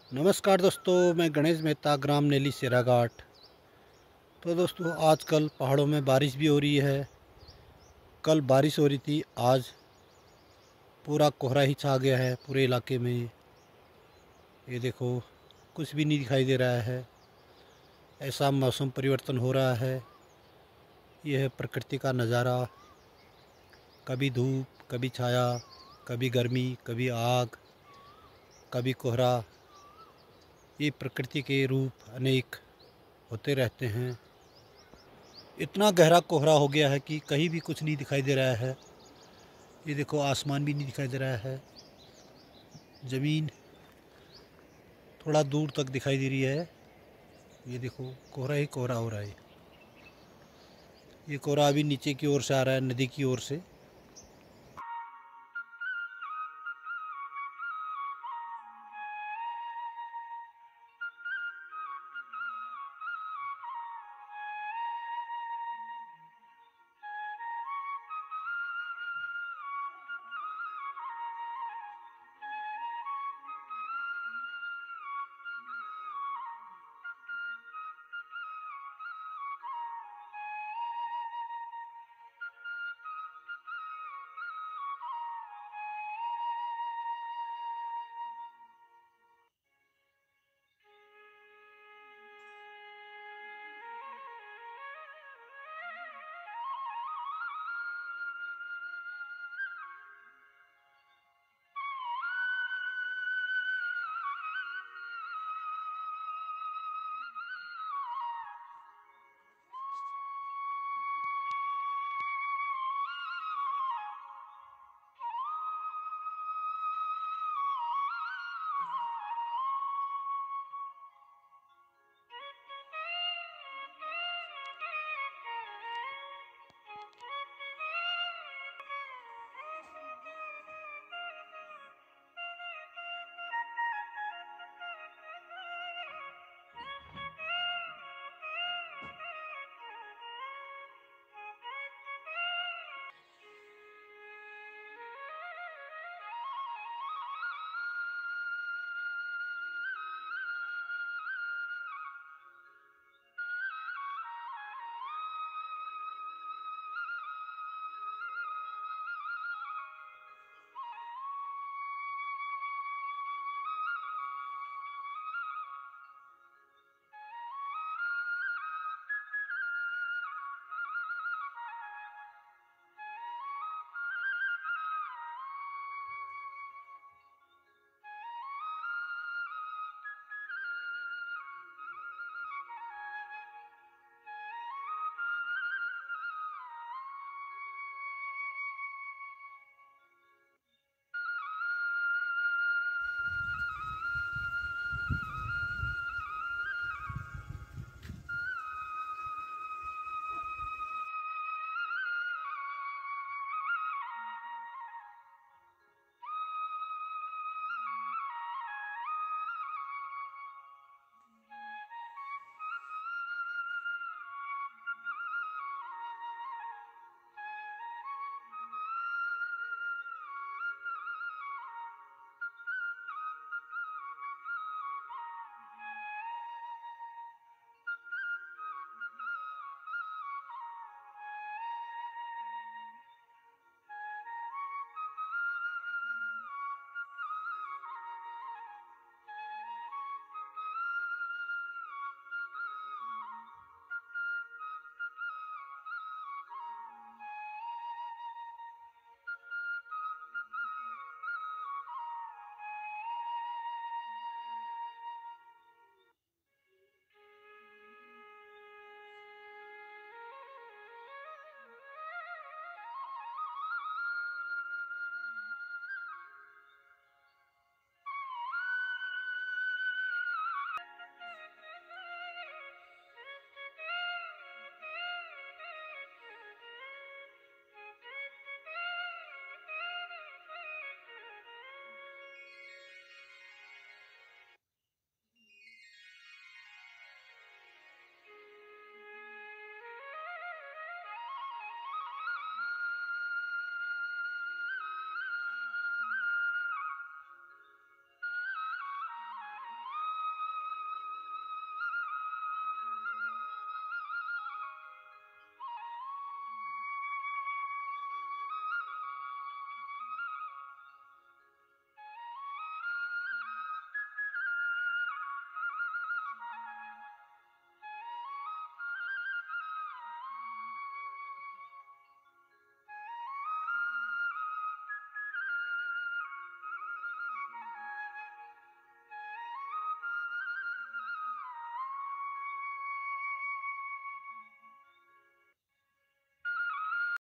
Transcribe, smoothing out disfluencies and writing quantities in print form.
नमस्कार दोस्तों, मैं गणेश मेहता, ग्राम नेली सेराघाट। तो दोस्तों, आजकल पहाड़ों में बारिश भी हो रही है। कल बारिश हो रही थी, आज पूरा कोहरा ही छा गया है पूरे इलाके में। ये देखो, कुछ भी नहीं दिखाई दे रहा है। ऐसा मौसम परिवर्तन हो रहा है। यह है प्रकृति का नज़ारा। कभी धूप, कभी छाया, कभी गर्मी, कभी आग, कभी कोहरा। ये प्रकृति के रूप अनेक होते रहते हैं। इतना गहरा कोहरा हो गया है कि कहीं भी कुछ नहीं दिखाई दे रहा है। ये देखो, आसमान भी नहीं दिखाई दे रहा है। ज़मीन थोड़ा दूर तक दिखाई दे रही है। ये देखो, कोहरा ही कोहरा हो रहा है। ये कोहरा अभी नीचे की ओर से आ रहा है, नदी की ओर से।